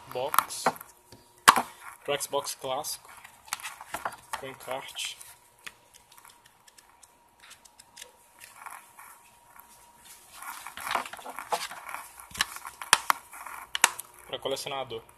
box pro Xbox clássico com encarte. Para colecionador.